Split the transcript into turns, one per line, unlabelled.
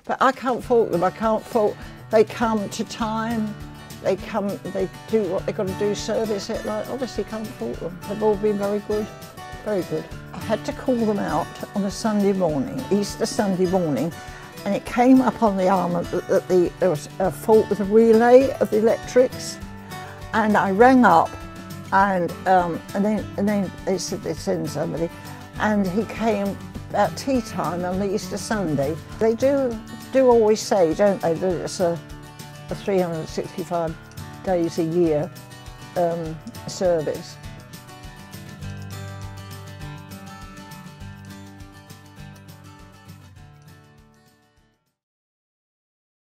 But I can't fault them. I can't fault. They come to time. They do what they've got to do, service it. Like, obviously can't fault them. They've all been very good, very good. I had to call them out on a Sunday morning, Easter Sunday morning, and it came up on the arm that there was a fault with the relay of the electrics, and I rang up, and then they said they'd send somebody, and he came at tea time on the Easter Sunday. They do always say, don't they, that it's a 365 days a year service.